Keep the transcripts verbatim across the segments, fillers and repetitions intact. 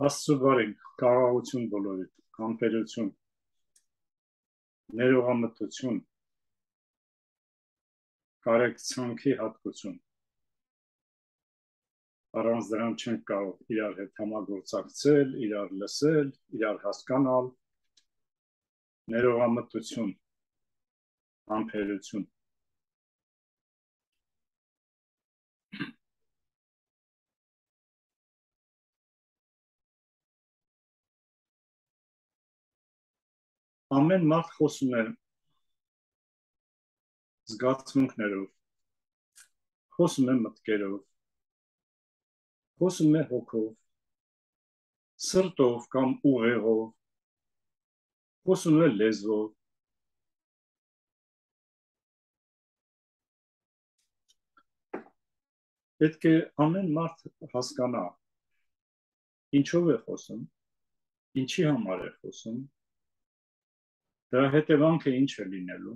Աստծո բարին, կարողություն բոլորիդ, համբերություն, ներողամտություն, կարեկցանքի հատկություն։ Առանց դրան չենք կարող իրար հետ համագործակցել, իրար լսել, իրար հասկանալ, ներողամտություն, համբերություն։ Ամեն մարդ խոսում է զգացմունքներով, խոսում է մտքերով, խոսում է հոգով, սրտով կամ ուղեղով, խոսում է լեզվով։ Պետք է ամեն մարդ հասկանա, ինչով է խոսում, ինչի համար է խոսում, դրա հետևանքը ինչ է լինելու։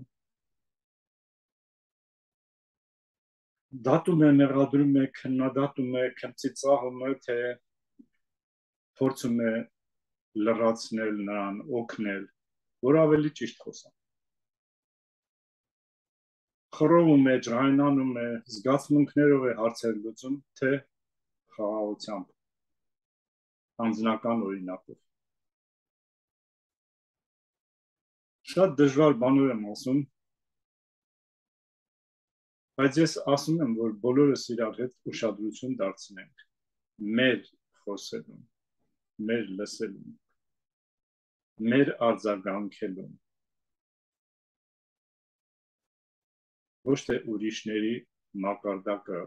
Դատում է, մեղադրում է, քննադատում է, քմծիծաղում է, թե փորձում է լրացնել նրան, օգնել, որ ավելի ճիշտ խոսա։ Խռովում է, ջղայնանում է, զգացմունքներով է հարցեր լուծում, թե խաղաղությամբ, անձնական օրինակով։ Շատ դժվար բաներ եմ ասում, բայց ես ասում եմ, որ բոլորս իրար հետ ուշադրություն դարձնենք մեր խոսելուն, մեր լսելուն, մեր արձագանքելուն, ոչ թե ուրիշների մակարդակը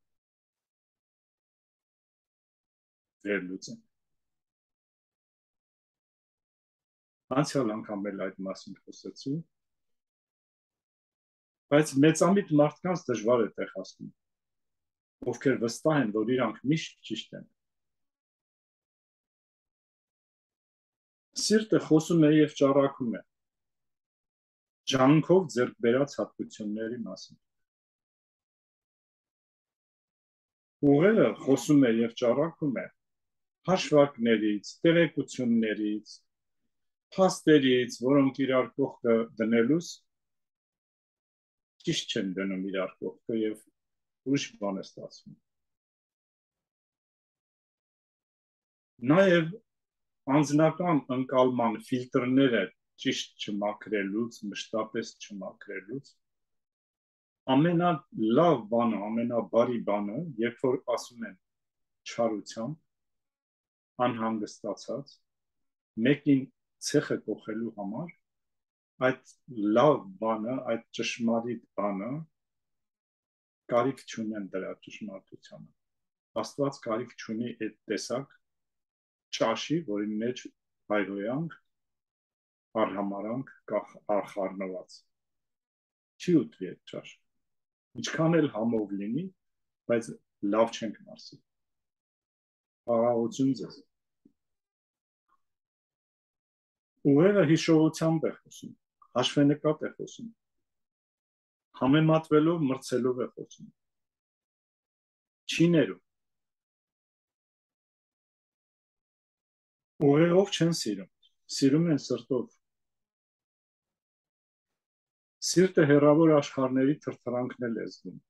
վերլուծենք։ Անցյալ անգամ էլ այդ մասին խոսեցի, բայց մեծամիտ մարդկանց դժվար է տեղացնում, ովքեր վստահ են, որ իրանք միշտ ճիշտ են։ Սիրտը խոսում է և ճառագում է, ջանքով ձեռք բերած հատկությունների մասին։ Ուղեղը խոսում է և ճառագում է հաշվարկներից, տեղեկություններից, փաստերից, որոնք իրար կողքը դնելուց ճիշտ չեն դնում իրար կողքը և ուրիշ բան է ստացվում։ Նաև անձնական ընկալման ֆիլտրները ճիշտ չմաքրելուց, մշտապես չմաքրելուց, ամենալավ բանը, ամենաբարի բանը, երբ որ ասում են չարությամբ, անհանգստացած, մեկին ցեխը կոխելու համար, այդ լավ բանը, այդ ճշմարիտ բանը կարիք չունեն դրա ճշմարտությանը։ Աստված կարիք չունի այդ տեսակ ճաշի, որի մեջ հայհոյանք, արհամարանք, արխառնված։ Չի ուտվի այդ ճաշ։ Ինչքան էլ համով լինի, բայց լավ չենք մարսի։ Խաղաղություն ձեզ։ Ուղեղը հիշողությամբ է խոսում, հաշվենկատ է խոսում, համեմատվելով, մրցելով է խոսում, չի ներում։ Ուղեղով չեն սիրում, սիրում են սրտով։ Սիրտը հեռավոր աշխարհների թրթրանքն էլ է զգում,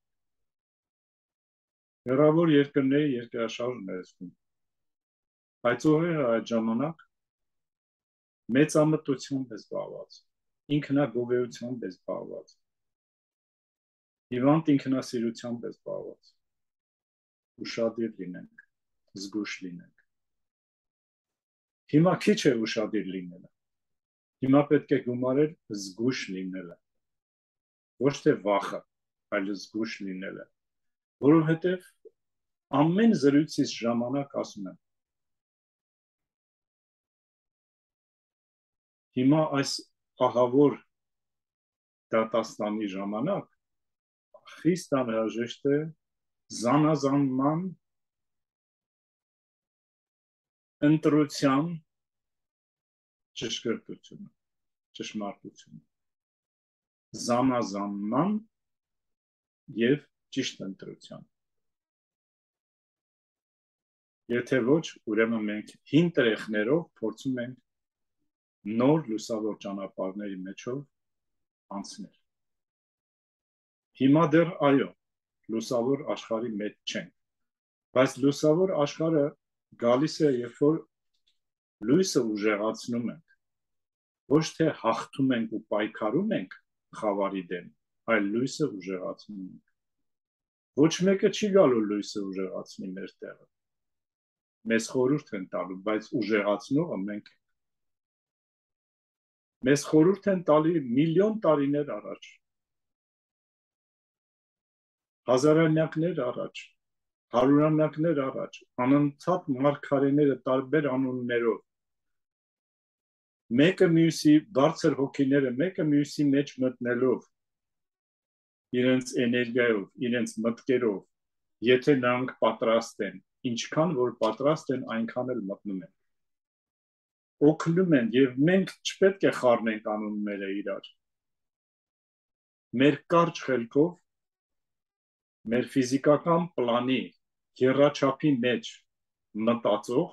հեռավոր երկրների երկրաշարժն է զգում, բայց ուղեղը այդ ժամանակ մեծամտությամբ է զբաղված, ինքնագովեությամբ է զբաղված, հիվանդ ինքնասիրությամբ է զբաղված, ուշադիր լինենք, զգույշ լինենք։ Հիմա քիչ է ուշադիր լինելը, հիմա պետք է գումարել զգույշ լինելը, ոչ թե վախը, այլ զգույշ լինելը, որովհետև ամեն զրույցից ժամանակ ասում եմ, հիմա այս ահավոր դատաստանի ժամանակ խիստ անհրաժեշտ է զանազանման, ընտրության ճշգրտությունը, ճշմարտությունը, զանազանման և ճիշտ ընտրության։ Եթե ոչ, ուրեմն մենք հին տրեխներով փորձում ենք նոր լուսավոր ճանապարհների մեջով անցնել։ Հիմա դեռ այո, լուսավոր աշխարհի մեջ չենք, բայց լուսավոր աշխարհը գալիս է, երբ որ լույսը ուժեղացնում ենք, ոչ թե հաղթում ենք ու պայքարում ենք խավարի դեմ, այլ լույսը ուժեղացնում ենք։ Ոչ մեկը չի գալու լույսը ուժեղացնի մեր տեղը։ Մեզ խորհուրդ են տալու, բայց ուժեղացնողը մենք ենք։ Մեզ խորհուրդ են տալի միլիոն տարիներ առաջ, հազարամյակներ առաջ, հարյուրամյակներ առաջ, անընդհատ մարգարեները տարբեր անուններով, մեկը մյուսի բարձր հոգիները, մեկը մյուսի մեջ մտնելով, իրենց էներգիայով, իրենց մտքերով, եթե նրանք պատրաստ են, ինչքան որ պատրաստ են, այնքան էլ մտնում են։ Օգնում են, եւ մենք չպետք է խառնենք անունները իրար։ Մեր կարճ խելքով, մեր ֆիզիկական պլանի եռաչափի մեջ մտածող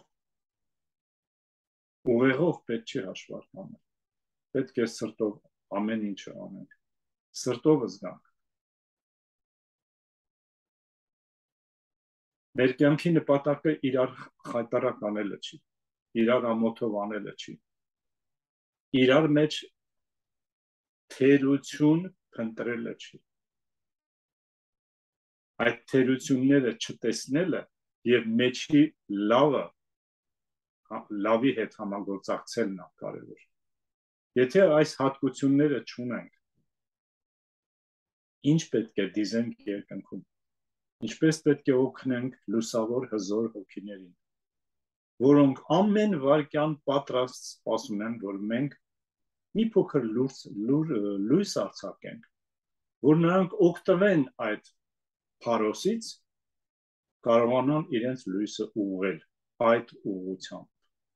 ուղեղով պետք չի հաշվառք անել։ Պետք է սրտով ամեն ինչը անենք։ Սրտով զգանք։ Մեր կյանքի նպատակը իրար խայտարակ անելը չի, իրար ամոթով անելը չի, իրար մեջ թերություն փնտրելը չի, այդ թերությունները չտեսնելը եւ մեջի լավը լավի հետ համագործակցելն է կարևոր։ Եթե այս հատկությունները չունենք, ինչ պետք է դիզենք երկնքում, ինչպես պետք է օգնենք լուսավոր հզոր հոգիներին, որոնք ամեն վայրկյան պատրաստ սպասում են, որ մենք մի փոքր լույս արձակենք, որ նրանք օգտվեն այդ փարոսից, կարողանան իրենց լույսը ուղղել այդ ուղղությամբ։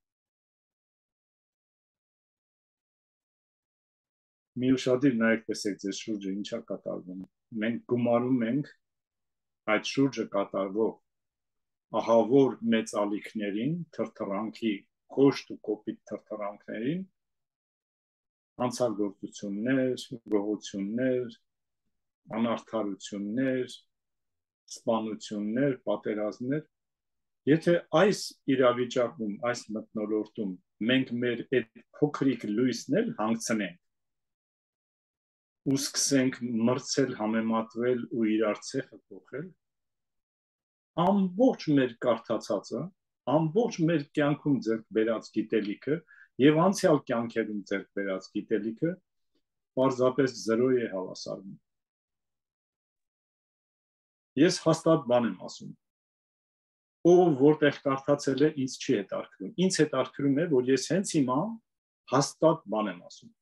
Մի ուշադիր նայեք, տեսեք ձեր շուրջը ինչա կատարվում։ Մենք գումարում ենք այդ շուրջը կատարվող ահավոր մեծ ալիքներին, թրթռանքի կոշտ ու կոպիտ թրթռանքներին, անցագործություններ, գողություններ, անարդարություններ, սպանություններ, պատերազմներ, եթե այս իրավիճակում, այս մթնոլորտում մենք մեր այդ փոքրիկ լույսն էլ հանգցնենք ու սկսենք մրցել, համեմատվել ու իրար ցեխը փոխել, ամբողջ մեր կարդացածը, ամբողջ մեր կյանքում ձեռք բերած գիտելիքը եւ անցյալ կյանքերում ձեռք բերած գիտելիքը պարզապես զրոյ է հավասարվում։ Ես հաստատ բան եմ ասում։ Ով որտեղ կարդացել է, ինձ չի հետաքրքրում։ Ինձ հետաքրքրում է, որ ես հենց հիմա հաստատ բան եմ ասում։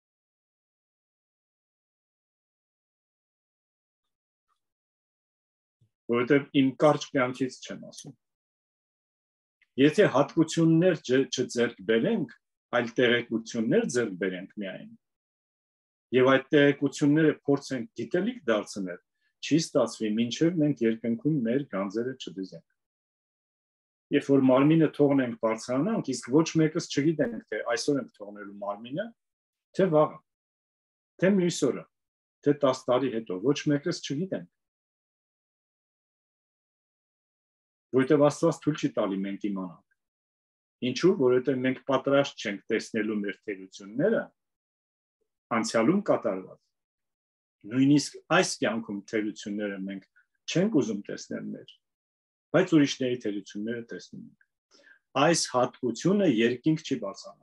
Որովհետև իմ կարճ կյանքից չեմ ասում։ Եթե հատկություններ չձեռք բերենք, այլ տեղեկություններ ձեռք բերենք միայն, եւ այդ տեղեկությունները փորձենք գիտելիք դարձնել, չի ստացվի, մինչև մենք երկնքում մեր գանձերը չդիզենք։ Երբ որ մարմինը թողնենք բարձրանանք, իսկ ոչ մեկս չգիտենք, թե այսօր ենք թողնելու մարմինը, թե վաղը, թե մյուս օրը, թե տասը տարի հետո, ոչ մեկս չգիտենք։ Որովհետև Աստված թույլ չի տալի մենք իմանանք։ Ինչու՞, որովհետև մենք պատրաստ չենք տեսնելու մեր թերությունները անցյալում կատարված։ Նույնիսկ այս կյանքում թերությունները մենք չենք ուզում տեսնել մեր, բայց ուրիշների թերությունները տեսնում ենք։ Այս հատկությունը երկինք չի բացառում։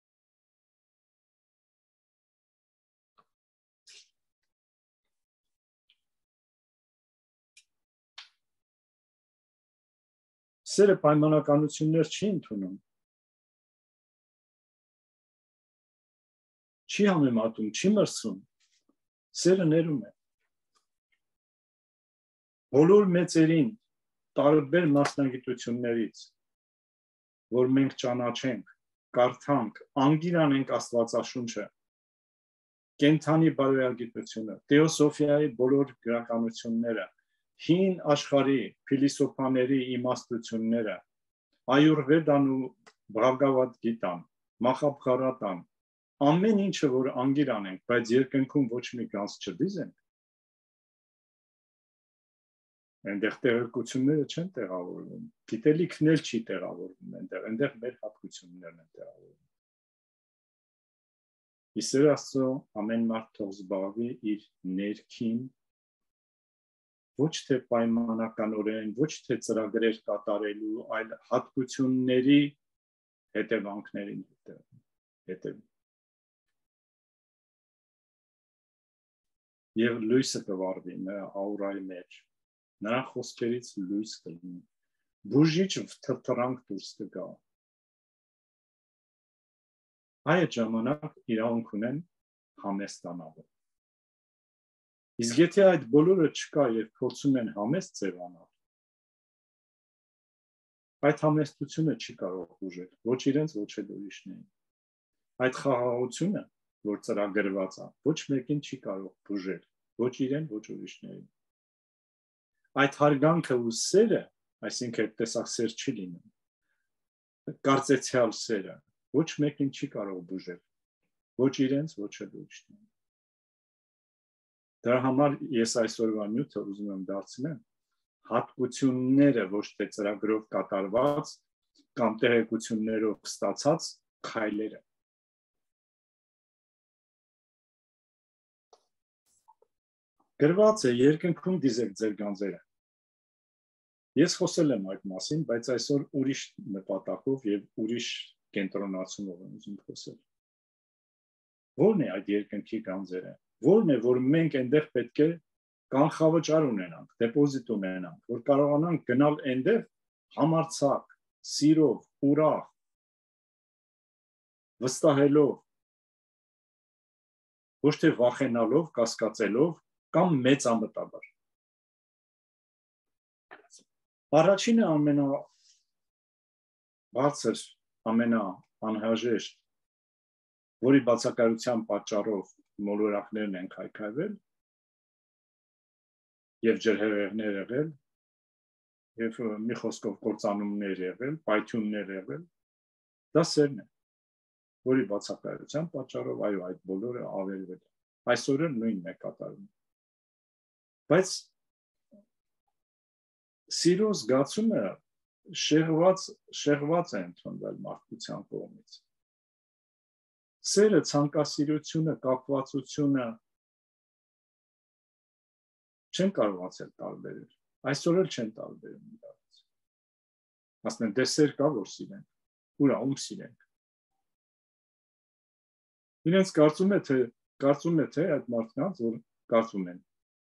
Սերը պայմանականություններ չի ընդունում, չի համեմատում, չի մրցում, սերը ներում է։ Բոլոր մեծերին, տարբեր մասնագիտություններից, որ մենք ճանաչենք, կարդանք, անգիր անենք Աստվածաշունչը, կենդանի բարոյագիտությունը, թեոսոֆիայի բոլոր գրականությունները, հին աշխարհի փիլիսոփաների իմաստությունները, Այուրվեդան ու Բհագավադ գիտան, Մախաբհարատան, ամեն ինչը, որ անգիր անենք, բայց երկնքում ոչ մի գանձ չդիզենք, այնտեղ տեղեկությունները չեն տեղավորվում, գիտելիքն էլ չի տեղավորվում այնտեղ, այնտեղ մեր հատկություններն են տեղավորվում։ Իսեր Աստծո ամեն մարդ թող զբաղվի իր ներքին, ոչ թե պայմանականորեն, ոչ թե ծրագրեր կատարելու, այլ հատկությունների հետևանքներին հետևի։ Եվ լույսը կվառվի նրա աուրայի մեջ, նրա խոսքերից լույս կլինի, բուժիչ թրթրանք դուրս կգա։ Այդ ժամանակ իրավունք ունեն համեստանալու։ Իսկ եթե այդ բոլորը չկա եւ փորձում են համեստ ձևանալ, այդ համեստությունը չի կարող բուժել ոչ իրենց, ոչ էլ ուրիշներին։ Այդ խաղաղությունը, որ ծրագրված է, ոչ մեկին չի կարող բուժել, ոչ իրեն, ոչ ուրիշներին։ Այդ հարգանքը ու սերը, այսինքն տեսակ սեր չի լինում, կարծեցյալ սերը, ոչ մեկին չի կարող բուժել, ոչ իրենց, ոչ էլ ուրիշներին։ Դրա համար ես այսօրվա նյութը ուզում եմ դարձնել հատկությունները ոչ թե ծրագրով կատարված կամ տեղեկություններով ստացած քայլերը։ Գրված է երկնքում դիզեք ձեր գանձերը։ Ես խոսել եմ այդ մասին, բայց այսօր ուրիշ նպատակով եւ ուրիշ կենտրոնացումով եմ ուզում խոսել։ Ո՞րն է այդ երկնքի գանձերը։ Ո՞րն է, որ մենք այնտեղ պետք է կանխավճար ունենանք, դեպոզիտ ունենանք, որ կարողանանք գնալ այնտեղ համարձակ, սիրով, ուրախ, վստահելով, ոչ թե վախենալով, կասկածելով կամ մեծամտաբար։ Առաջինը ամենա բարձր, ամենաանհրաժեշտ, որի բացակայության պատճառով մոլորակներն են քայքայվել եւ ջրհեղեղներ եղել եւ մի խոսքով կործանումներ եղել, պայթյուններ եղել, դա սերն է, որի բացակայության պատճառով այո այդ բոլորը ավերվել է։ Այսօր նույնն է կատարվում։ Բայց սիրո զգացումը շեղված շեղված է ընդունվել մարդկության կողմից։ Սերը, ցանկասիրությունը, կապվածությունը չեն կարողացել տարբերել։ Այսօր էլ չեն տարբերում իրարից։ Ասեն դե սեր կա որ սիրենք, ուրա ում սիրենք։ Իրենց կարծում է թե կարծում է թե այդ մարդկանց որ կարծում են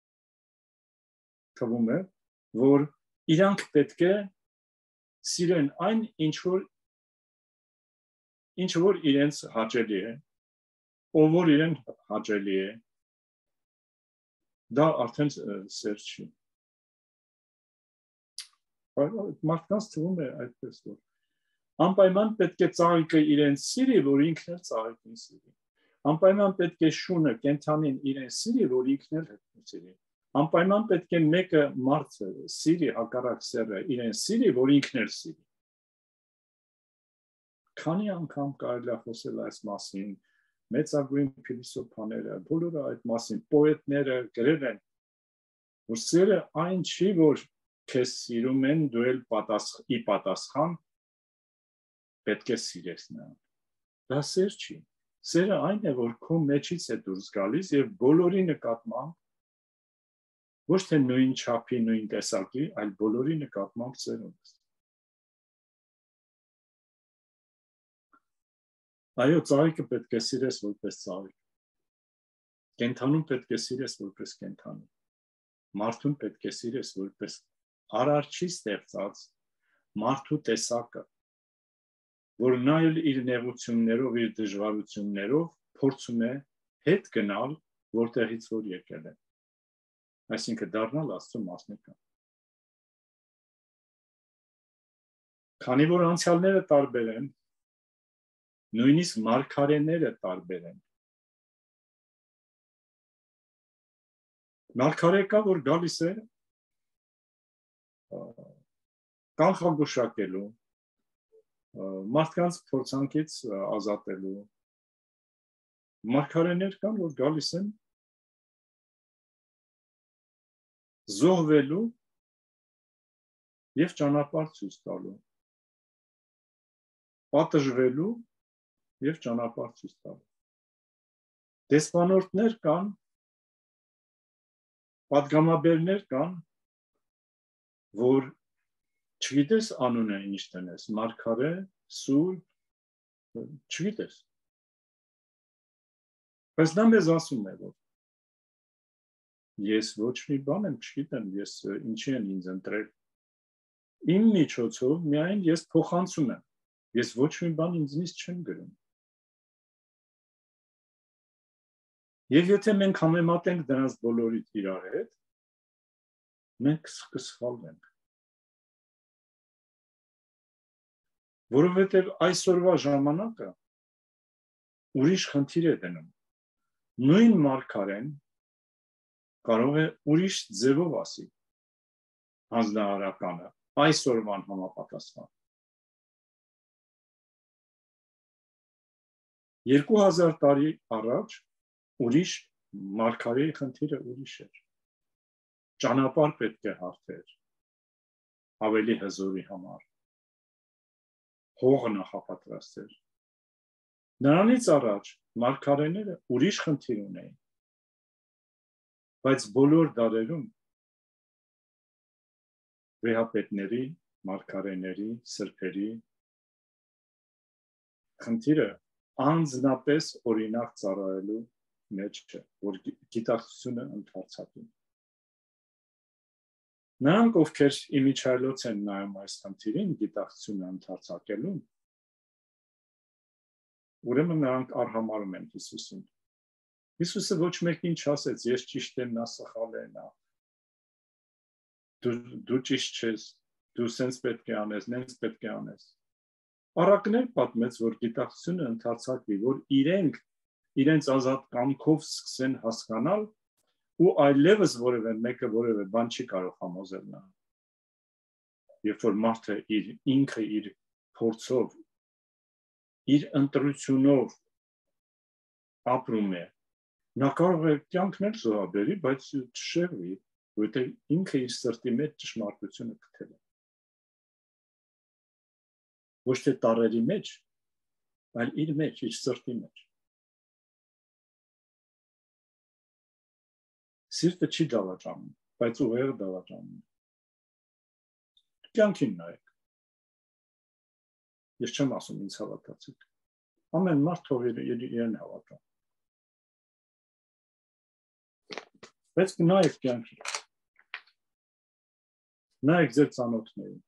թվում է որ իրանք պետք է սիրեն այն ինչ որ ինչ որ իրենց հաճելի է, ով որ իրեն հաճելի է, դա արդեն սեր չի։ Մարդկանց թվում է այդպես որ անպայման պետք է ծաղիկը իրեն սիրի, որ ինքն էլ ծաղիկին սիրի։ Անպայման պետք է շունը կենթանին իրեն սիրի, որ ինքն էլ սիրի։ Անպայման պետք է մեկը մարդը սիրի, հակառակ սերը իրեն սիրի, որ ինքն էլ սիրի։ Քանի անգամ կարելի է խոսել այս մասին, մեծագույն փիլիսոփաները, բոլորը այդ մասին, պոետները գրել են, որ սերը այն չի, որ քեզ սիրում են, դու էլ ի պատասխան պետք է սիրես նրան։ Դա սեր չի։ Սերը այն է, որ քո մեջից է դուրս գալիս եւ բոլորի նկատմամբ ոչ թե նույն չափի, նույն տեսակի, այլ բոլորի նկատմամբ սեր ունես։ Այո, ծաղիկը պետք է սիրես որպես ծաղիկ։ Կենթանուն պետք է սիրես որպես կենթանի։ Մարդուն պետք է սիրես որպես արարչի ստեղծած մարդու տեսակը, որ նա էլ իր նեղություններով, իր դժվարություններով փորձում է հետ գնալ, որտեղից որ եկել է։ Այսինքն դառնալ Աստծո մասնիկը։ Քանի որ անցյալները տարբեր են, նույնիսկ մարգարեները տարբեր են։ Մարգարե կա, որ գալիս է կանխագուշակելու, մարդկանց փորձանքից ազատելու մարգարեներ կան, որ գալիս են զոհվելու եւ ճանապարհ ցույց տալու, պատժվելու եւ ճանապարհ ցույց տալու։ Դեսպանորդներ կան, պատգամաբերներ կան, որ չգիտես անունը ինչ տնես, մարգարե, սուրբ, չգիտես։ Բայց նա մեզ ասում է, որ ես ոչ մի բան եմ չգիտեմ, ես ինչի են ինձ ընտրել։ Իմ միջոցով միայն ես փոխանցում եմ, ես ոչ մի բան ինձնից չեմ գրում։ Եվ եթե մենք համեմատենք դրանց բոլորիդ իրար հետ, մենք կսխալվենք։ Որովհետև այսօրվա ժամանակը ուրիշ խնդիր է դնում։ Նույն մարգարեն կարող է ուրիշ ձևով ասի հանձնարարականը, այսօրվան համապատասխան։ Երկու հազար տարի առաջ ուրիշ մարգարեի խնդիրը ուրիշ էր։ Ճանապարհ պետք է հարթեր ավելի հզորի համար։ Հողը նախապատրաստեր։ Նրանից առաջ մարգարեները ուրիշ խնդիր ունեին։ Բայց բոլոր դարերում վեհապետների, մարգարեների, սրբերի խնդիրը անձնապես օրինակ ծառայելու մեջ չէ, որ գիտակցությունը ընդարձակին։ Նրանք, ովքեր իմիջիայլոց են նայում այս խնդիրին, գիտակցությունը ընդարձակելուն, ուրեմն նրանք արհամարում են Հիսուսին։ Հիսուսը ոչ մեկին չասեց, ես ճիշտ եմ, նա սխալ է, նա դու, դու ճիշտ չես, դու սենց պետք է անես, նենց պետք է անես։ Առակներ պատմեց, որ գիտակցությունը ընդարձակվի, որ իրենք իրենց ազատ կամքով սկսեն հասկանալ ու այլևս որևէ մեկը որևէ բան չի կարող համոզել նա։ Երբ որ մարդը իր ինքը իր փորձով, իր ընտրությունով ապրում է, նա կարող է կյանքն էլ զոհաբերի, բայց չշեղվի, որովհետև ինքը իր սրտի մեջ ճշմարտությունը գտել է։ Ոչ թե տառերի մեջ, այլ իր մեջ, իր սրտի մեջ։ Սիրտը չի դավաճանում, բայց ուղեղը դավաճանում։ Կյանքին նայեք։ Ես չեմ ասում ինձ հավատացիք։ Ամեն մարդ թող իրեն հավատա։ Բայց նայեք կյանքին։ Նայեք ձեր ծանոթներին։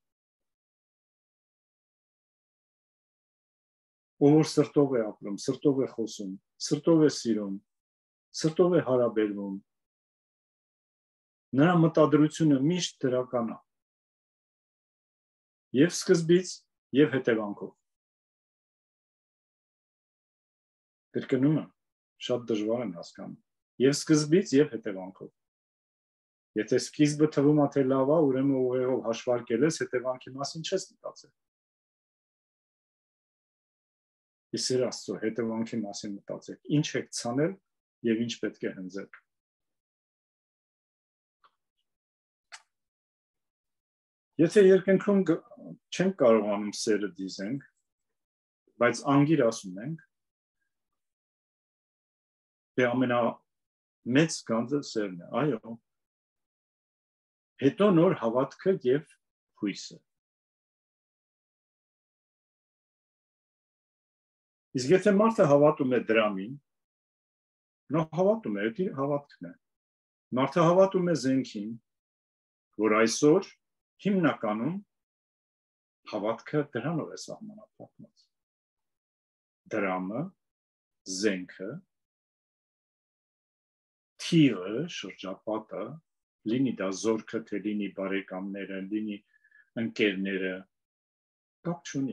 Ով որ սրտով է ապրում, սրտով է խոսում, սրտով է սիրում, սրտով է հարաբերվում, նրա մտադրությունը միշտ դրական է։ Եվ սկզբից, եւ հետևանքով։ Կրկնում եմ, շատ դժվար են հասկանում։ Եվ սկզբից, եւ հետևանքով։ Եթե սկիզբը թվում է թե լավ է, ուրեմն ուղեղով հաշվարկել ես, հետևանքի մասին չես մտածել։ Իսեր Աստծո, հետևանքի մասին մտածեք, ինչ եք ցանել եւ ինչ պետք է հնձել։ Եթե երկնքում չենք կարողանում սերը դիզենք, բայց անգիր ասում ենք, թե ամենամեծ գանձը սերն է, այո, հետո նոր հավատքը եւ հույսը։ Իսկ եթե մարդը հավատում է դրամին, նա հավատում է, դա հավատքն է։ Մարդը հավատում է զենքին, որ այսօր հիմնականում հավատքը դրանով է սահմանափակված։ Դրամը, զենքը, թիվը, շրջապատը, լինի դա զորքը, թե լինի բարեկամները, լինի ընկերները, կապ չունի։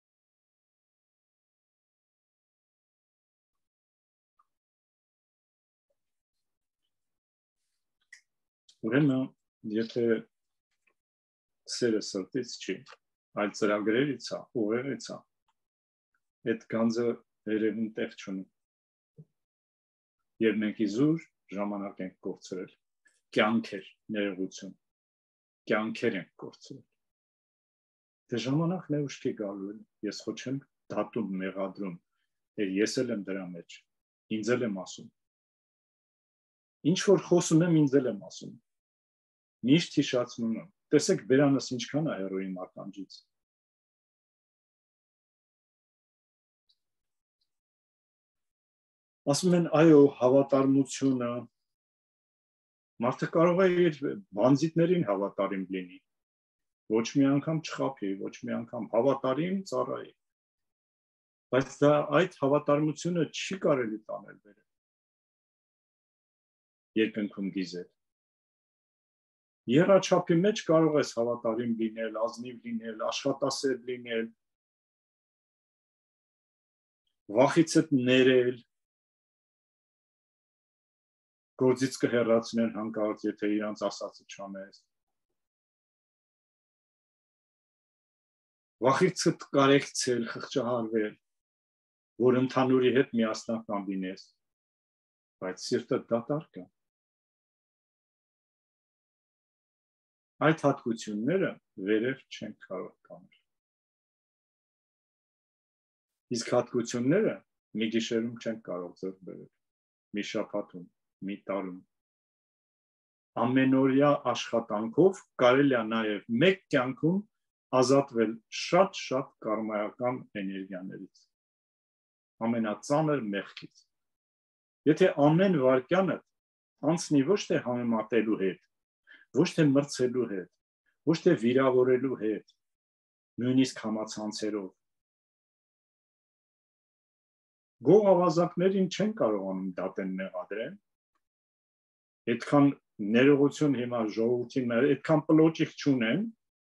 Ուրեմն, եթե սերը սրտից չի, այլ ծրագրերից է, ուղեղից է, այդ գանձը վերևում տեղ չունի։ Եվ մենք իզուր ժամանակ ենք կորցրել, կյանքեր, ներողություն, կյանքեր ենք կորցրել։ Դե ժամանակն է ուշքի գալու է, ես խո չեմ դատում, մեղադրում, ես էլ եմ դրա մեջ, ինձ էլ եմ ասում։ Ինչ որ խոսում եմ, ինձ էլ եմ ասում։ Միշտ հիշացնում եմ, տեսեք բերանս ինչքան է հեռու իմ ականջից։ Ասում են, այո, հավատարմությունը, մարդը կարող է իր բանձիտներին հավատարիմ լինի, ոչ մի անգամ չխաբի, ոչ մի անգամ հավատարիմ ծառայի, բայց դա այդ հավատարմությունը չի կարելի տանել վերև, երկնքում դիզել։ Եռաչափի մեջ կարող ես հավատարիմ լինել, ազնիվ լինել, աշխատասեր լինել, վախիցդ ներել, գործից կհեռացնեն հանկարծ, եթե իրանց ասածը չանես։ Վախիցդ կարեկցել, խղճահարվել, որ ընդհանուրի հետ միասնական լինես, բայց սիրտը դատարկ է։ Այդ հատկությունները վերև չենք կարող տանել։ Իսկ հատկությունները մի գիշերում չենք կարող ձեռք բերել, մի շաբաթում, մի տարում։ Ամենօրյա աշխատանքով կարելի է նաև մեկ կյանքում ազատվել շատ-շատ կարմայական էներգիաներից, ամենածանր մեղքից։ Եթե ամեն վայրկյանը անցնի ոչ թե համեմատելու հետ, ոչ թե մրցելու հետ, ոչ թե վիրավորելու հետ, նույնիսկ համացանցերով, գող ավազակներին չեն կարողանում դատեն մեղադրեն, այդքան ներողություն հիմա ժողովրդին մեր, այդքան պլոճիկ չունեն,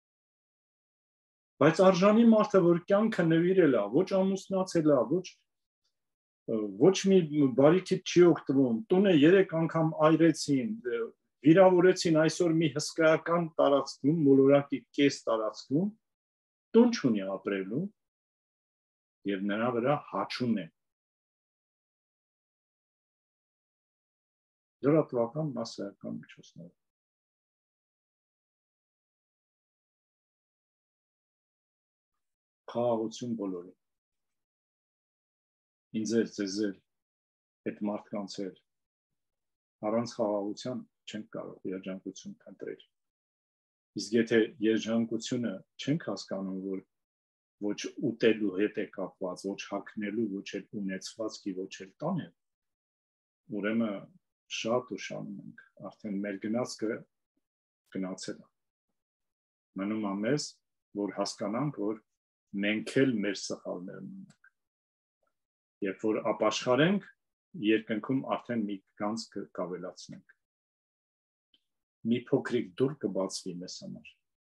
բայց արժանի մարդը, որ կյանքը նվիրել է, ոչ ամուսնացել է, ոչ, ոչ մի բարիքից չի օգտվում, տունը երեք անգամ այրեցին, վիրավորեցին այսօր մի հսկայական տարածքում, մոլորակի կես տարածքում, տուն չունի ապրելու և նրա վրա հաչուն է։ Լրատվական մասսայական միջոցները։ Խաղաղություն բոլորին։ Ինձ էլ, ձեզ էլ, այդ մարդկանց էլ, առանց խաղաղության չենք կարող երջանկություն փնտրել։ Իսկ եթե երջանկությունը չենք հասկանում, որ ոչ ուտելու հետ է կապված, ոչ հագնելու, ոչ էլ ունեցվածքի, ոչ էլ տանել, ուրեմն շատ ուշանում ենք, արդեն մեր գնացքը գնացել է։ Մնում է մեզ, որ հասկանանք, որ մենք էլ մեր սխալներն ունենք։ Երբ որ ապաշխարենք, երկնքում արդեն մի գանձ կավելացնենք։ Մի փոքրիկ դուռ կբացվի մեզ համար։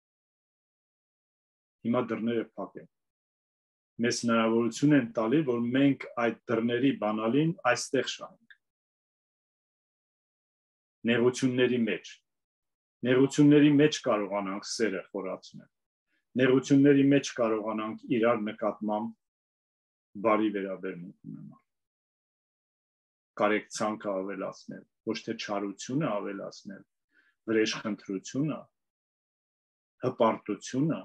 Հիմա դռները փակ են։ Մեզ հնարավորություն են տալի, որ մենք այդ դռների բանալին այստեղ շահենք։ Նեղությունների մեջ, նեղությունների մեջ կարողանանք սերը խորացնել, նեղությունների մեջ կարողանանք իրար նկատմամբ բարի վերաբերմունք ունենալ, կարեկցանքը ավելացնել, ոչ թե չարությունը ավելացնել, վրեժխնդրությունը, հպարտությունը,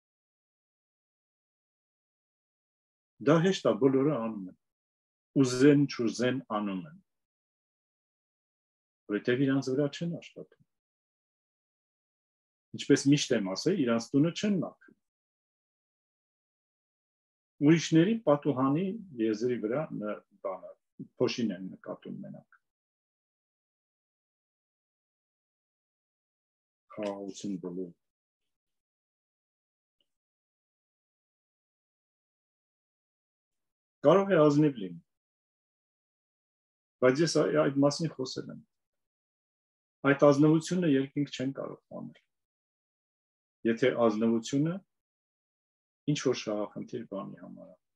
դա հեշտ է, բոլորը անում են, ուզեն չուզեն անում են, որովհետև իրանց վրա չեն աշխատում։ Ինչպես միշտ եմ ասել, իրանց տունը չեն մաքրում։ Ուրիշների պատուհանի եզրի վրա բանը, փոշին են նկատում մենակ։ Խաղաղություն բոլոր։ Կարող է ազնիվ լինի, բայց ես այդ մասին խոսել եմ։ Այդ ազնվությունը երկինք չեն կարող տանել։ Եթե ազնվությունը ինչ որ շահախնդիր բանի համար է։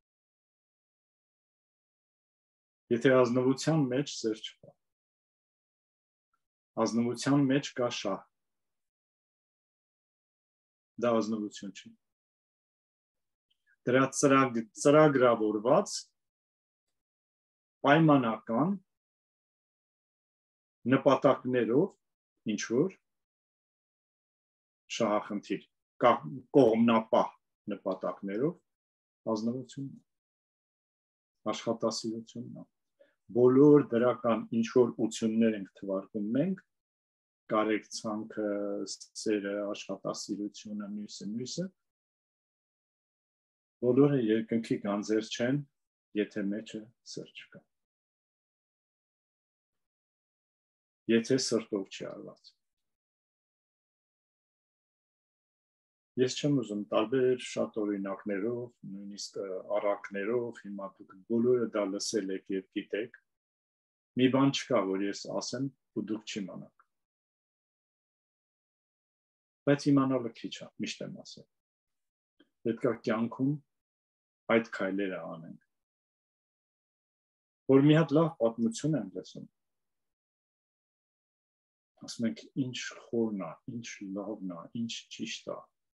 Եթե ազնվության մեջ սեր չկա։ Ազնվության մեջ կա շահ։ Դա ազնվություն չի։ դրա ծրագրավորված պայմանական նպատակներով ինչ որ շահախնդիր կողմնապահ նպատակներով ազնվությունն է աշխատասիրությունն է բոլոր դրական ինչ որ ություններ ենք թվարկում մենք կարեկցանքը սերը աշխատասիրությունը մյուսը մյուսը բոլորը երկնքի գանձեր չեն եթե մեջը սրտ չկա եթե սրտով չի արված ես չեմ ուզում տարբեր շատ օրինակներով նույնիսկ առակներով հիմա դուք բոլորը դա լսել եք եւ գիտեք մի բան չկա որ ես ասեմ ու դուք չիմանաք բայց իմանալը քիչ է միշտ եմ ասել պետք է կյանքում այդ քայլերը անենք որ մի հատ լավ պատմություն եմ լսում ասում ենք ինչ խորն է ինչ լավն է ինչ ճիշտ է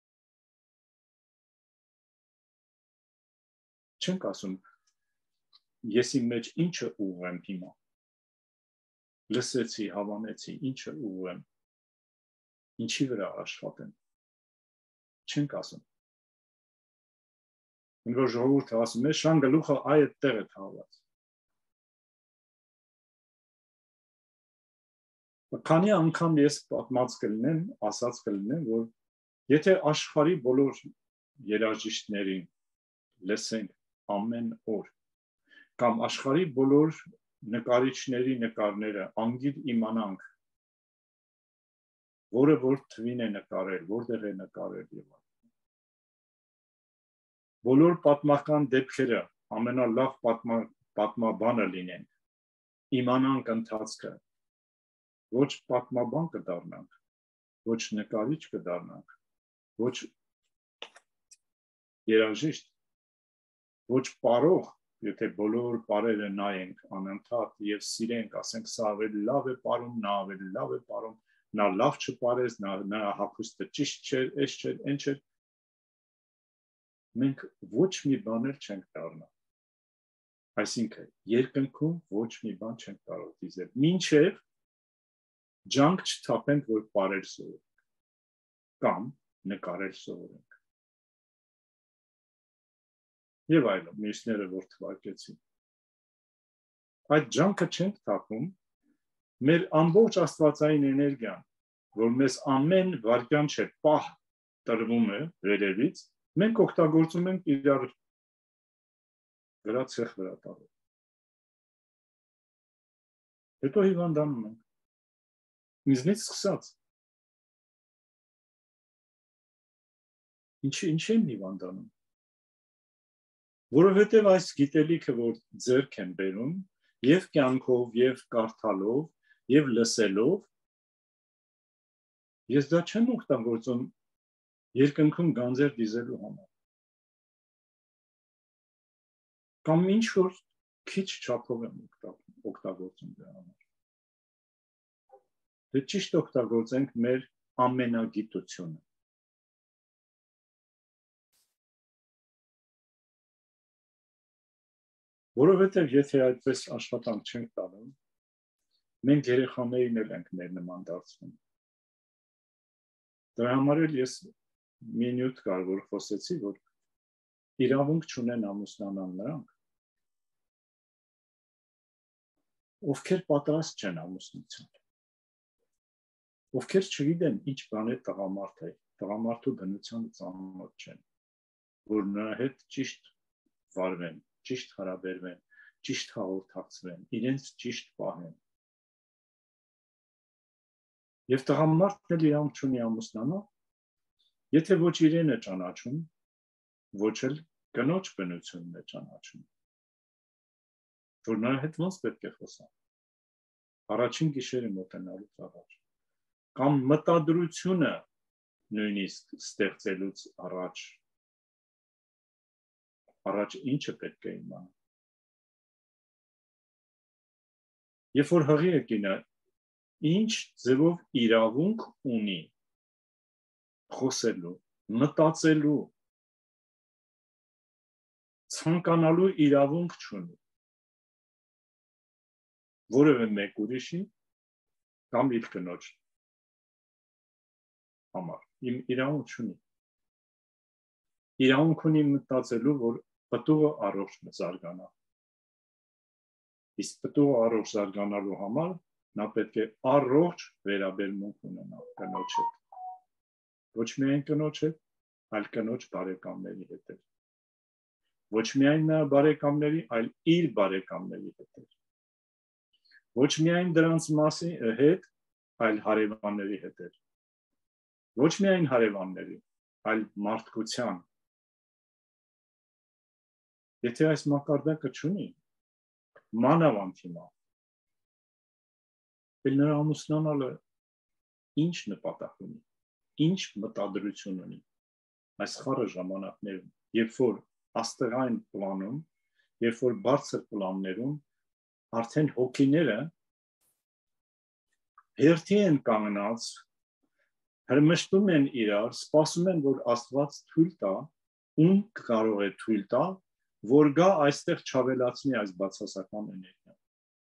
չենք ասում ես իմ մեջ ինչը ուղղեմ հիմա լսեցի հավանեցի ինչը ուղղեմ ինչի վրա աշխատեմ չենք ասում Ինչ որ ժողովուրդը ասում է շան գլուխը այդ տեղ է թաղված քանի անգամ ես պատմած կլինեմ ասած կլինեմ որ եթե աշխարհի բոլոր երաժիշտներին լսենք ամեն օր կամ աշխարհի բոլոր նկարիչների նկարները անգիր իմանանք որը որ թվին է նկարել որտեղ է նկարել եւ բոլոր պատմական դեպքերը ամենալավ պատմա, պատմաբանը լինենք իմանանք ընթացքը ոչ պատմաբան կդառնանք ոչ նկարիչ կդառնանք ոչ երաժիշտ ոչ պարող եթե բոլոր պարերը նայենք անընդհատ եւ սիրենք ասենք սա ավելի լավ է պարում նա ավելի լավ է պարում նա լավ չպարեց նա նա հագուստը ճիշտ չէ էս չէ այն չէ մենք ոչ մի բաներ չենք դառնա այսինքն երկնքում ոչ մի բան չենք կարող դիզել մինչև ջանք չթափենք որ պարել սովորենք կամ նկարել սովորենք եւ այլն մյուսները որ թվարկեցին այդ ջանքը չենք թափում մեր ամբողջ աստվածային էներգիան որ մեզ ամեն վարքյան չէ պահ տրվում է վերևից մենք օգտագործում ենք իրար վրա ցեխ վրա տալու հետո հիվանդանում ենք ինձնից սկսած ինչի ինչ են հիվանդանում որովհետև այս գիտելիքը որ ձեռք են բերում եւ կյանքով եւ կարդալով եւ լսելով ես դա չեմ օգտագործում երկնքում գանձեր դիզելու համար կամ ինչ որ քիչ չափով եմ օգտագործում դրա համար դե ճիշտ օգտագործենք մեր ամենագիտությունը որովհետև եթե այդպես աշխատանք չենք տանում մենք երեխաներին էլ ենք մեր նման դարձնում դրա համար էլ ես մի նյութ կար որ խոսեցի որ իրավունք չունեն ամուսնանալ նրանք ովքեր պատրաստ չեն ամուսնության ովքեր չգիտեն ինչ բան է տղամարդ է տղամարդու բնության ծանոթ չեն որ նրա հետ ճիշտ վարվեն ճիշտ հարաբերվեն, ճիշտ հաղորդակցվեն, իրենց ճիշտ պահեն։ Եվ տղամարդն էլ իրավունք չունի ամուսնանալ, եթե ոչ իրեն է ճանաչում, ոչ էլ կնոջ բնությունն է ճանաչում, որ նրա հետ ոնց պետք է խոսան։ Առաջին գիշերը մոտենալուց առաջ, կամ մտադրությունը նույնիսկ ստեղծելուց առաջ Առաջ ինչը պետք է իմանա։ Երբ որ հղի է կինը, ինչ ձևով իրավունք ունի խոսելու, մտածելու, ցանկանալու իրավունք չունի որևէ մեկ ուրիշի կամ իր կնոջ համար իմ իրավունք չունի իրավունք ունի մտածելու որ պտուղը առողջ զարգանա իսկ պտուղը առողջ զարգանալու համար նա պետք է առողջ վերաբերմունք ունենա կնոջ հետ ոչ միայն կնոջ հետ այլ կնոջ բարեկամների հետ ոչ միայն նա բարեկամների այլ իր բարեկամների հետ ոչ միայն դրանց մասի հետ այլ հարևանների հետ ոչ միայն հարևանների այլ մարդկության եթե այս մակարդակը չունի մանավանդ հիմա էլ նրա ամուսնանալը ինչ նպատակ ունի ինչ մտադրություն ունի այս խառը ժամանակներում երբ որ աստղային պլանում երբ որ բարձր պլաններում արդեն հոգիները հերթի են կանգնած հրմշտում են իրար սպասում են որ Աստված թույլ տա ում կարող է թույլ տա որ գա այստեղ չավելացնի այս բացասական էներգիան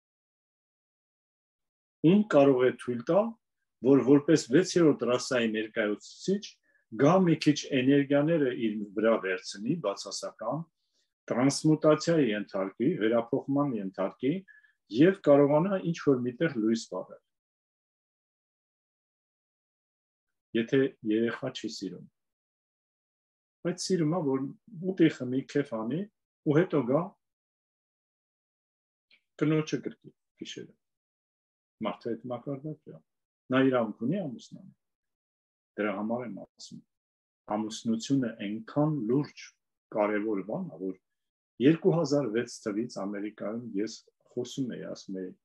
ում կարող է թույլ տա որ որպես վեցերորդ ռասայի ներկայացուցիչ գա մի քիչ էներգիաները իր վրա վերցնի բացասական տրանսմուտացիայի ենթարկի վերափոխման ենթարկի եւ կարողանա ինչ որ միտեղ լույս վառել եթե երեխա չի սիրում բայց սիրում է որ ուտի խմի քեֆ անի ու հետո գա կնոջը գրկի գիշերը մարդը այդ մակարդակը նա իրավունք ունի ամուսնան դրա համար եմ ասում ամուսնությունը այնքան լուրջ կարևոր բան է որ երկու հազար վեց թվականից Ամերիկայում ես խոսում էի ասում էի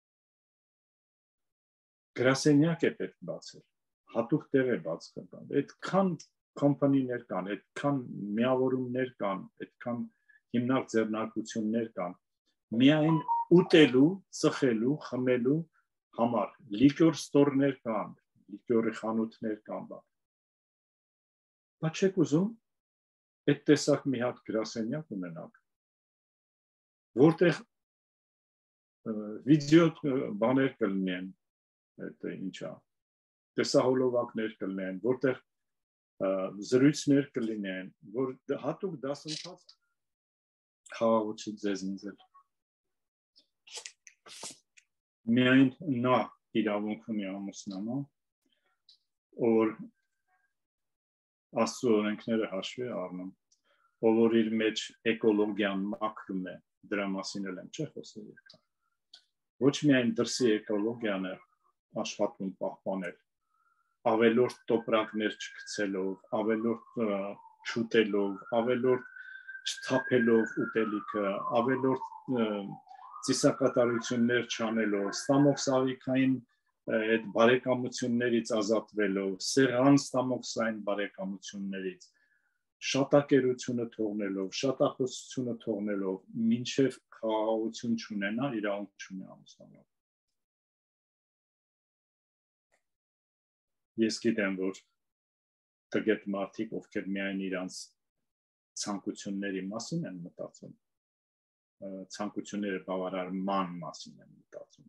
գրասենյակ է պետք բացել հատուկ տեղ է բաց կան այդքան կոմպանիներ կան այդքան միավորումներ կան այդքան հիմնարկ ձեռնարկություններ կան միայն ուտելու ծխելու խմելու համար լիկյոր ստորներ կան լիկյորի խանութներ կան բայց չեք ուզում այդ տեսակ մի հատ գրասենյակ ունենաք որտեղ վիդեո բաներ կլինեն այդ ինչա տեսահոլովակներ կլինեն որտեղ զրույցներ կլինեն որ հատուկ դասընթաց խաղաղություն ձեզ ինձել միայն նա իրավունք ունի ամուսնանալ որ Աստծո օրենքները հաշվի առնում ով որ իր մեջ էկոլոգիան մաքրում է դրա մասին էլ եմ չէ խոսել երկար ոչ միայն դրսի էկոլոգիան է աշխատում պահպանել ավելորդ տոպրակներ չգցելով ավելորդ չուտելով ավելորդ չթափելով ուտելիքը ավելորդ ծիսակատարություններ չանելով ստամոքսավիկային այդ բարեկամություններից ազատվելով սեղան ստամոքսային բարեկամություններից շատակերությունը թողնելով շատախոսությունը թողնելով մինչև խաղաղություն չունենա իրավունք չունի ամուսնանալ ես գիտեմ որ տգետ մարդիկ ովքեր միայն իրանց ցանկությունների մասին են մտածում ցանկությունները բավարարման մասին են մտածում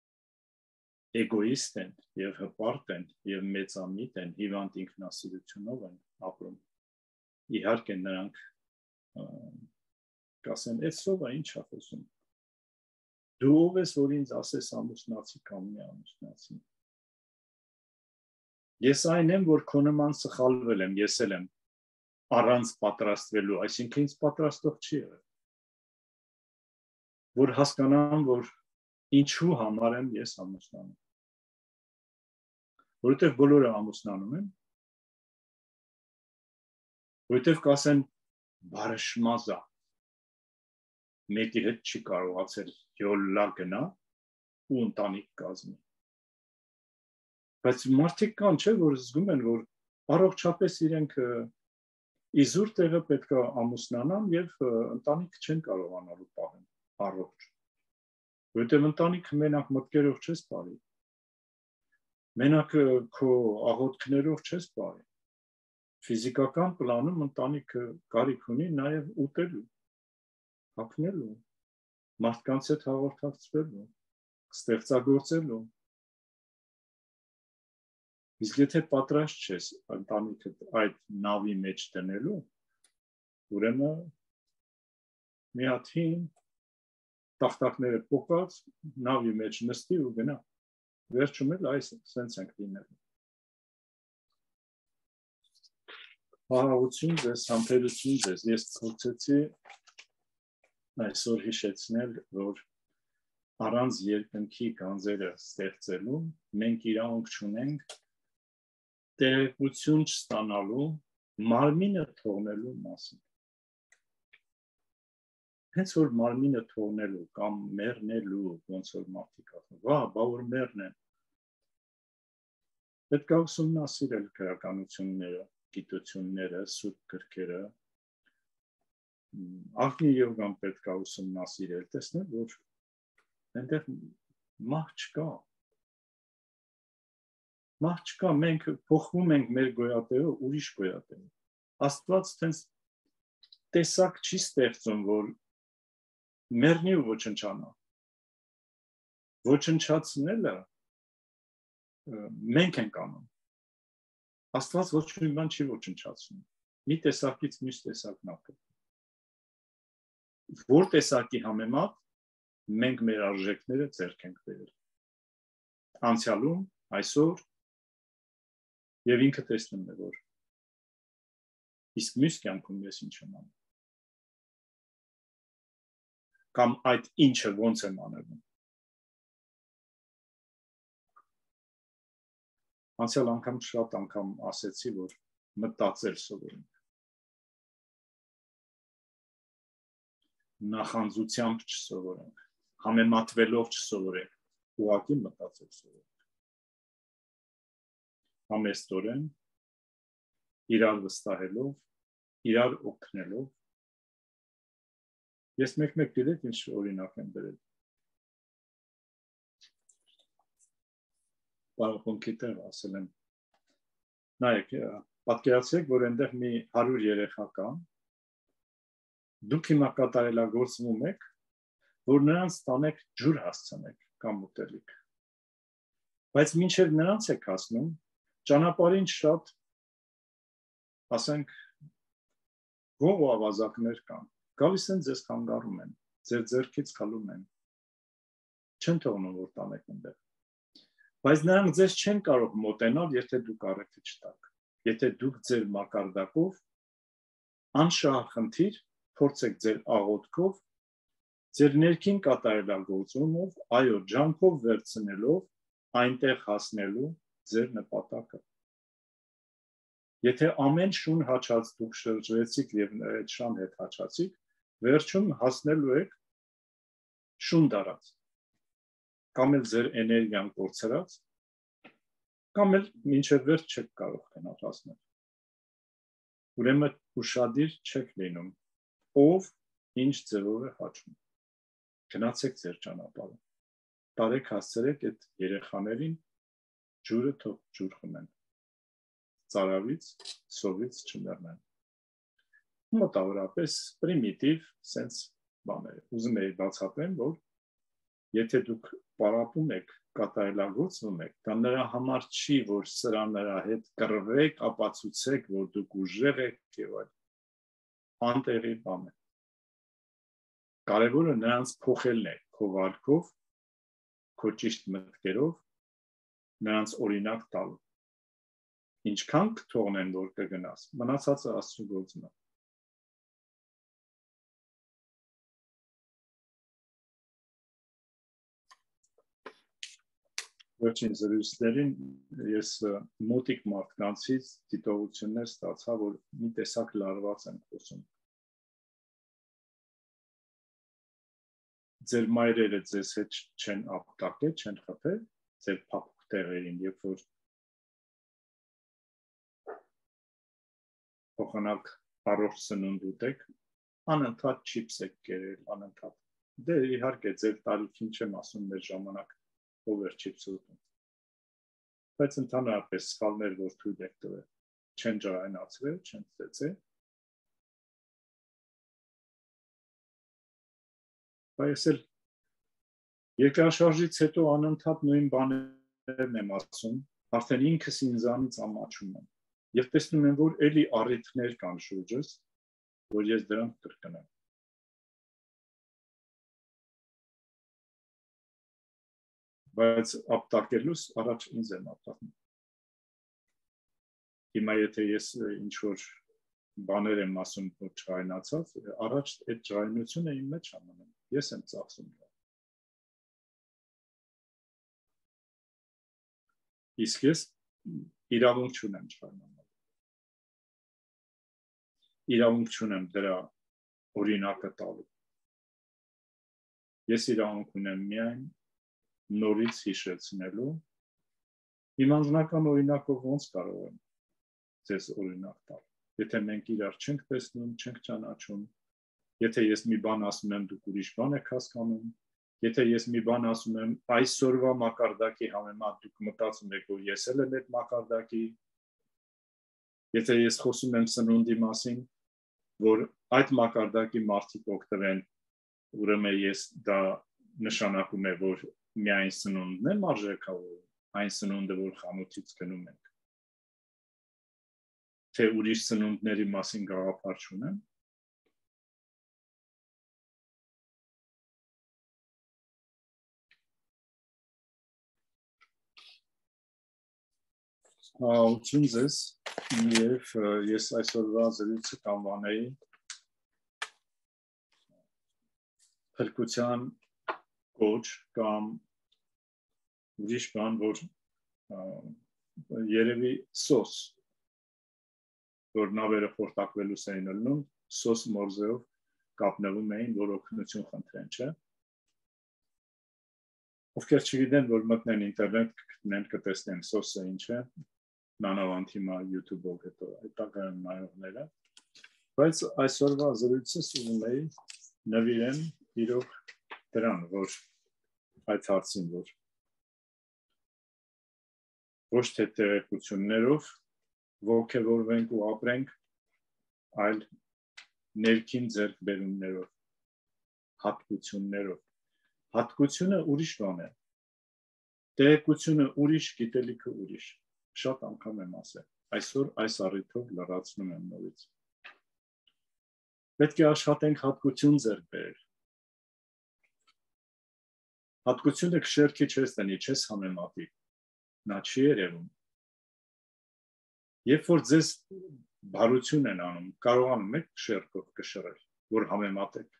էգոիստ են եւ հպարտ են եւ մեծամիտ են հիվանդ ինքնասիրությունով են ապրում իհարկե նրանք կասեն էսով է ինչ է խոսում դու ով ես որ ինձ ասես ամուսնացի կամ մի ամուսնացի ես այն եմ որ քո նման սխալվել եմ ես էլ եմ առանց պատրաստվելու այսինքն ինձ պատրաստող չի եղել որ հասկանամ որ ինչու համար եմ ես ամուսնանում որովհետև բոլորը ամուսնանում են որովհետև կասեն բարշմազա մեկի հետ չի կարողացել յոլլա գնա ու ընտանիք կազմի բայց մարդիկ կան չէ որ զգում են որ առողջապես իրենք իզուր տեղը պետք է ամուսնանան եւ ընտանիք չեն կարողանալու պահել առողջ որովհետև ընտանիքը մենակ մտքերով չես բարի մենակ քո աղոթքներով չես բարի ֆիզիկական պլանում ընտանիքը կարիք ունի նաեւ ուտելու հագնելու, մարդկանց հետ հաղորդակցվելու, ստեղծագործելու։ Իսկ եթե պատրաստ չես ընտանիքդ այդ նավի մեջ դնելու, ուրեմն մի հատ հին տախտակները փոխած նավի մեջ նստի ու գնա։ Վերջում էլ այս սենց ենք լինելու։ Խաղաղություն ձեզ, համբերություն ձեզ, ես փորձեցի այսօր հիշեցնել, որ առանց երկնքի գանձերը ստեղծելու մենք իրավունք չունենք տեղեկություն չստանալու մարմինը թողնելու մասին։ Հենց որ մարմինը թողնելու կամ մեռնելու ոնց որ մարդիկ ասում, վա, բա որ մեռնեն։ Պետք է ուսումնասիրել գրականությունները, գիտությունները, սուրբ գրքերը, աղբի յոգան պետք է ուսումնասիրել, տեսնել, որ այնտեղ մահ չկա։ Մահ չկա, մենք փոխվում ենք մեր գոյատևը ուրիշ գոյատևը։ Աստված տենց տեսակ չի ստեղծում, որ մեռնի ու ոչնչանա։ Ոչնչացնելը մենք ենք անում։ Աստված ոչ մի բան չի ոչնչացնում։ Մի տեսակից մյուս տեսակն ապրում։ Որ տեսակի համեմատ մենք մեր արժեքները ձեռք ենք բերել։ Անցյալում, այսօր եւ ինքը տեսնում է, որ իսկ մյուս կյանքում ես ինչ եմ անում։ Կամ այդ ինչը ոնց եմ անելու։ Անցյալ անգամ շատ անգամ ասեցի, որ մտածել սովորենք։ Նախանձությամբ չսովորենք, համեմատվելով չսովորենք, ուղղակի մտածել սովորենք։ Համեստորեն, իրար վստահելով, իրար օգնելով։ Ես մեկ-մեկ գիտեք ինչ օրինակ եմ բերել։ Պարապոնքի տեղ ասել եմ, նայեք, պատկերացրեք, որ այնտեղ մի հարյուր երեխա կա, դուք հիմա կատարելագործվում եք, որ նրանց տանեք ջուր հասցնեք կամ ուտելիք։ Բայց մինչև նրանց եք հասնում, ճանապարհին շատ, ասենք, ողջ ու ավազակներ կան, գալիս են ձեզ խանգարում են, ձեր ձեռքից խլում են, չեն թողնում, որ տանեք այնտեղ։ Բայց նրանք ձեզ չեն կարող մոտենալ, եթե դուք առիթը չտաք։ Եթե դուք ձեր մակարդակով անշահախնդիր փորձեք ձեր աղոթքով, ձեր ներքին կատարելագործումով, այո, ջանքով վերցնելով այնտեղ հասնելու ձեր նպատակը։ Եթե ամեն շուն հաչած դուք շրջվեցիք եւ այդ շան հետ հաչացիք, վերջում հասնելու եք շուն դարած։ Կամ էլ ձեր էներգիան կորցրած, կամ էլ մինչև վերջ չեք կարող գնալ հասնել։ Ուրեմն ուշադիր չեք լինում, ով ինչ ձևով է հաչում։ Գնացեք ձեր ճանապարհը։ Տարեք հասցրեք այդ երեխաներին ջուրը թող ջուր խմեն։ Ծարավից, սովից չմեռնեն։ Մոտավորապես պրիմիտիվ սենց բաներ։ Ուզում եի բացատրեմ, որ եթե դուք պարապում եք, կատարելագործվում եք, դա նրա համար չի, որ սրա նրա հետ կռվեք, ապացուցեք, որ դուք ուժեղ եք եւ այլ։ Անտեղի բան է։ Կարևորը նրանց փոխելն է քո վարքով, քո ճիշտ մտքերով, նրանց օրինակ տալու։ Ինչքան կթողնեն, որ կգնաս, մնացածը Աստծո գործն է։ Վերջին զրույցներին ես մոտիկ մարդկանցից դիտողություններ ստացա, որ մի տեսակ լարված են խոսում։ Ձեր մայրերը ձեզ հետ չեն ապտակել, չեն խփել, ձեր փափուկ տեղերին, երբ որ փոխանակ առողջ սնունդ ուտեք, անընդհատ չիփս եք կերել, անընդհատ։ Դե իհարկե ձեր տարիքին չեմ ասում մեր ժամանակ ով էր չիփս ուտում։ Բայց ընդհանրապես սխալներ, որ թույլ եք տվել, չեն ջրայնացվել, չեն ծեծել։ Բայց էլ երկրաշարժից հետո անընդհատ նույն բաներն եմ ասում, արդեն ինքս ինձանից ամաչում եմ եւ տեսնում եմ, որ էլի առիթներ կան շուրջս, որ ես դրանք կրկնեմ։ Բայց ապտակելուց առաջ ինձ եմ ապտակում։ Հիմա եթե ես ինչ-որ բաներ եմ ասում, որ չայնացած, առաջ այդ ջայնությունը իմ մեջ ամնում, ես եմ ծախսում դա։ Իսկ ես իրավունք չունեմ ջայնանալ։ Իրավունք չունեմ դրա օրինակը տալու։ Ես իրավունք ունեմ միայն նորից հիշեցնելու, իմ անձնական օրինակով ոնց կարող եմ ձեզ օրինակ տալ, եթե մենք իրար չենք տեսնում, չենք ճանաչում, եթե ես մի բան ասում եմ, դուք ուրիշ բան եք հասկանում, եթե ես մի բան ասում եմ, այսօրվա մակարդակի համեմատ դուք մտածում եք, որ ես էլ եմ այդ մակարդակի, եթե ես խոսում եմ սնունդի մասին, որ այդ մակարդակի մարդիկ օգտվեն, ուրեմն ես դա նշանակում է, որ միայն սնունդն է արժեքավոր, այն սնունդը, որ խանութից գնում ենք, թե ուրիշ սնունդների մասին գաղափար չունեմ, Ողջույն ձեզ եւ ես այսօրվա զրույցը կանվանեի փրկության կոչ կամ ուրիշ բան, որ երևի սոս, որ նավերը խորտակվելուց էին ելնում, սոս մորզեով կապնվում էին, որ օգնություն խնդրեն, չէ։ Ովքեր չգիտեն, որ մտնեն ինտերնետ, կգտնեն, կտեսնեն սոսը ինչ է, մանավանդ հիմա YouTube-ով հետո հետագայում նայողները, բայց այսօրվա զրույցս ուզում էի նվիրեմ իրոք դրան, որ այդ հարցին, որ ոչ թե տեղեկություններով ոգևորվենք ու ապրենք, այլ ներքին ձեռքբերումներով, հատկություններով։ Հատկությունը ուրիշ բան է, տեղեկությունը ուրիշ, գիտելիքը ուրիշ, շատ անգամ եմ ասել, այսօր այս առիթով լրացնում եմ նորից։ Պետք է աշխատենք հատկություն ձեռք բերել։ Հատկությունը քշերքի չես տնի, չես համեմատի, նա չի երևում։ Երբ որ ձեզ բարություն են անում, կարողանում եք քշերքով կշռել, որ համեմատեք։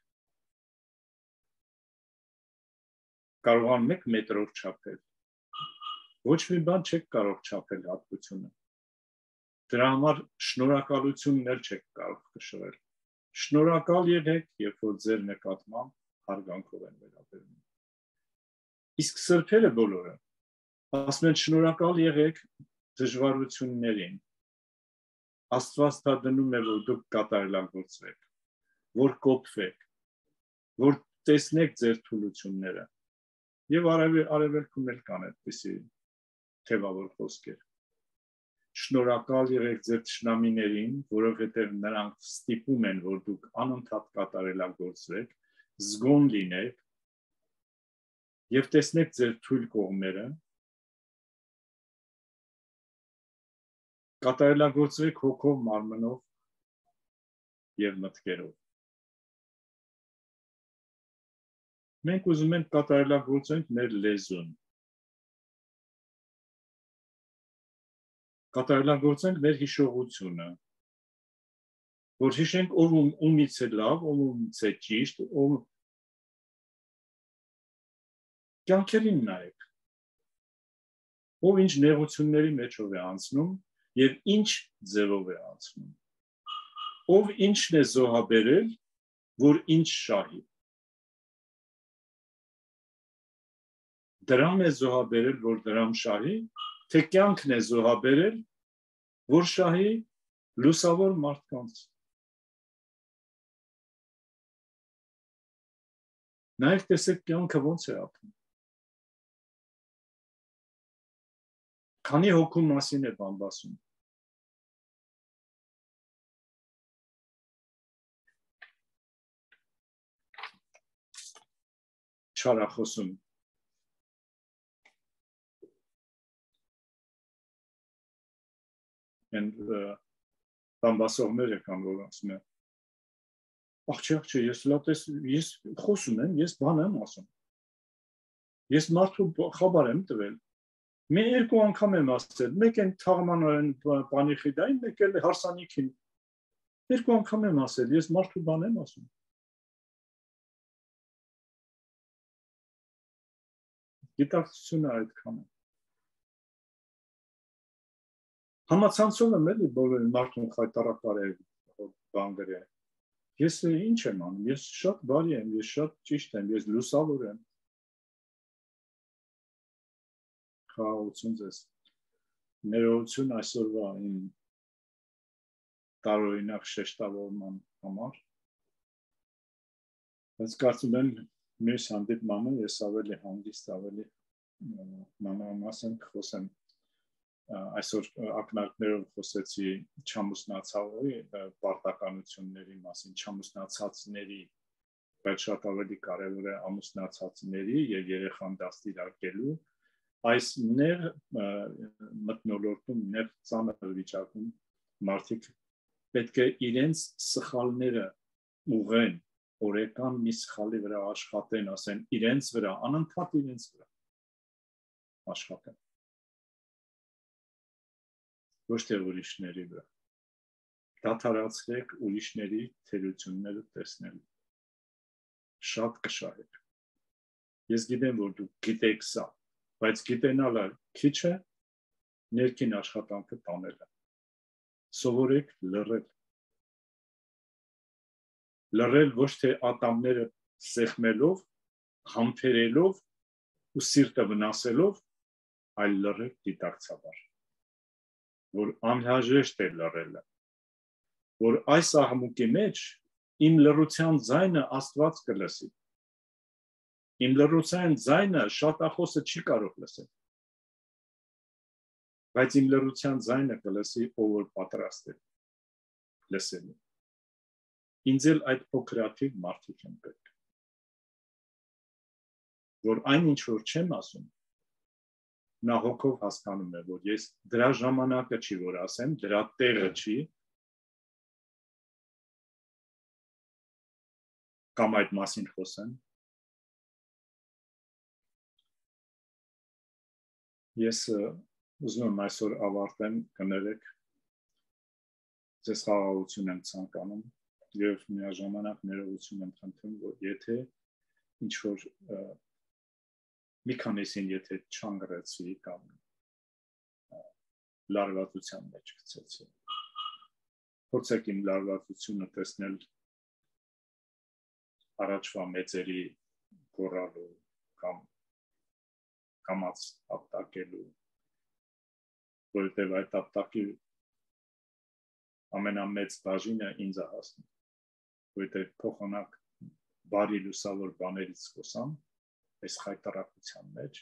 Կարողանում եք մետրով չափել։ Ոչ մի բան չեք կարող չափել հատկությունը։ Դրա համար շնորհակալությունն էլ չեք կարող կշռել։ Շնորհակալ եղեք, երբ որ ձեր նկատմամբ հարգանքով են վերաբերվում։ Իսկ սրբերը բոլորը ասում են շնորհակալ եղեք դժվարություններին։ Աստված դա դնում է, որ դուք կատարելագործվեք, որ կոփվեք, որ տեսնեք ձեր թուլությունները։ Եվ արևելքում էլ կան այդպիսի թևավոր խոսքեր։ Շնորհակալ եղեք ձեր թշնամիներին, որովհետև նրանք ստիպում են, որ դուք անընդհատ կատարելագործվեք, զգոն լինեք եւ տեսնեք ձեր թույլ կողմերը, կատարելագործվեք հոգով, մարմնով եւ մտքերով։ Մենք ուզում ենք կատարելագործենք մեր լեզուն, կատարելագործենք մեր հիշողությունը, որ հիշենք ով ումից է լավ, ով ումից է ճիշտ, ով կյանքերին նայեք, ով ինչ նեղությունների մեջով է անցնում եւ ինչ ձևով է անցնում, ով ինչն է զոհաբերել, որ ինչ շահի։ Դրամ է զոհաբերել, որ դրամ շահի, թե կյանքն է զոհաբերել, որ շահի լուսավոր մարդկանց։ Նայեք տեսեք կյանքը ոնց է ապրում։ Քանի հոգու մասին է բամբասում։ չարախոսում են բամբասողները կան, որ ասում են աղջի աղջի, ես լատես, ես խոսում եմ, ես բան եմ ասում, ես մարդու խաբար եմ տվել, մի երկու անգամ եմ ասել, մեկ են թաղմանային պանիխիդային, մեկ էլ հարսանիքին, երկու անգամ եմ ասել, ես մարդու բան եմ ասում, գիտակցությունը այդքան է, համացանցով եմ էլի բոլոր մարդուն խայտարակար է բան գրել, ես ինչ եմ անում, ես շատ բարի եմ, ես շատ ճիշտ եմ, ես լուսավոր եմ, խաղաղություն ձեզ, ներողություն այսօրվա իմ տարօրինակ շեշտավորման համար, բայց կարծում եմ մյուս հանդիպմանը ես ավելի հանգիստ, ավելի մանրամասն կխոսեմ, այսօր ակնարկներով խոսեցի չամուսնացողի պարտականությունների մասին, չամուսնացածների, բայց շատ ավելի կարևոր է ամուսնացածների և երեխան դաստիարակելու, այս նեղ մթնոլորտում, նեղ ծանր վիճակում մարդիկ պետք է իրենց սխալները ուղղեն, օրեկան մի սխալի վրա աշխատեն, ասեն իրենց վրա, անընդհատ իրենց վրա աշխատեն, ոչ թե ուրիշների վրա, դադարեցրեք ուրիշների թերությունները տեսնելու, շատ կշահեք, ես գիտեմ, որ դուք գիտեք սա, բայց գիտենալը քիչ է, ներքին աշխատանքը տանելը, սովորեք լռել, լռել ոչ թե ատամները սեղմելով, համբերելով ու սիրտը վնասելով, այլ լռեք դիտակցաբար, որ անհրաժեշտ է լռելը, որ այս աղմուկի մեջ իմ լռության ձայնը Աստված կլսի, իմ լռության ձայնը շատախոսը չի կարող լսել, բայց իմ լռության ձայնը կլսի, ով որ պատրաստ է լսելու, ինձ էլ այդ փոքրաթիվ մարդիկ են պետք, որ այն ինչ որ չեմ ասում, նա հոգով հասկանում է, որ ես դրա ժամանակը չի, որ ասեմ, դրա տեղը չի, կամ այդ մասին խոսեմ, ես ուզում եմ այսօր ավարտեմ, կներեք, ձեզ խաղաղություն եմ ցանկանում, և միաժամանակ ներողություն եմ խնդրում, որ եթե ինչ-որ մի քանիսին եթե չանգրեցի կամ լարվածության մեջ գցեցի, փորձեք իմ լարվածությունը տեսնել առաջվա մեծերի գոռալու կամ կամաց ապտակելու, որովհետև այդ ապտակի ամենամեծ բաժինը ինձ է հասնում, որովհետև փոխանակ բարի լուսավոր բաներից խոսամ, այս խայտարակության մեջ,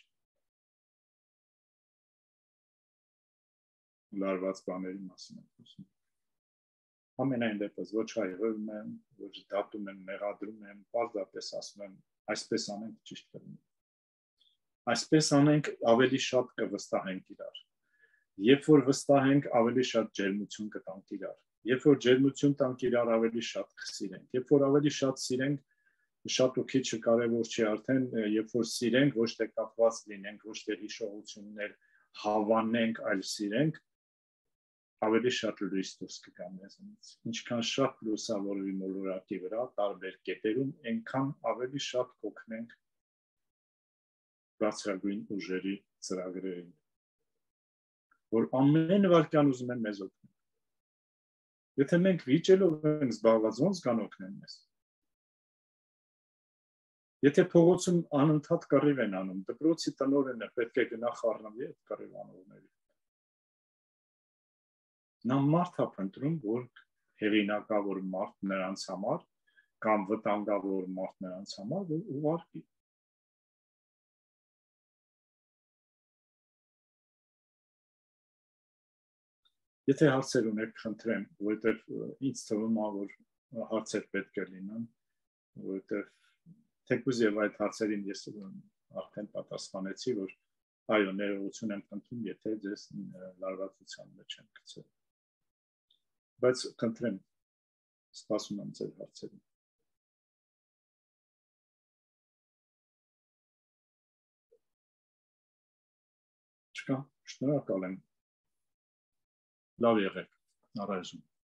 լարված բաների մասին եմ խոսում, ամենայն դեպս ոչ հայհոյում եմ, ոչ դատում եմ, մեղադրում եմ, պարզապես ասում եմ, այսպես անենք ճիշտ կլինի, այսպես անենք ավելի շատ կվստահենք իրար, երբ որ վստահենք ավելի շատ ջերմություն կտանք իրար, երբ որ ջերմություն տանք իրար ավելի շատ կսիրենք, երբ որ ավելի շատ սիրենք, շատ ու քիչը կարևոր չի արդեն, երբ որ սիրենք, ոչ թե կապված լինենք, ոչ թե հիշողություններ հավանենք, այլ սիրենք, ավելի շատ լույս դուրս կգա մեզանից, ինչքան շատ լուսավորվի մոլորակի վրա, տարբեր կետերում, այնքան ավելի շատ կօգնենք բարձրագույն ուժերի ծրագրերին, որ ամեն վարքյան ուզում են մեզ օգնել, եթե մենք վիճելով ենք զբաղված, ոնց կան օգնեն մեզ, եթե փողոցում անընդհատ կռիվ են անում, դպրոցի տնօրենը պետք է գնա խառնվի այդ կռիվանողների, նա մարդ է փնտրում, որ հեղինակավոր մարդ նրանց համար, կամ վտանգավոր մարդ նրանց համար, որ ուղարկի, եթե հարցեր ունեք, խնդրեմ, որովհետև ինձ թվում է, որ հարցեր պետք է լինեն, որովհետև թեկուզ եւ այդ հարցերին ես արդեն պատասխանեցի, որ այո, ներողություն եմ խնդրում, եթե ձեզ լարվածության մեջ եմ գցել։ Բայց խնդրեմ, սպասում եմ ձեր հարցերին։ Չկա, շնորհակալ եմ։ Լավ եղեք, առայժմ։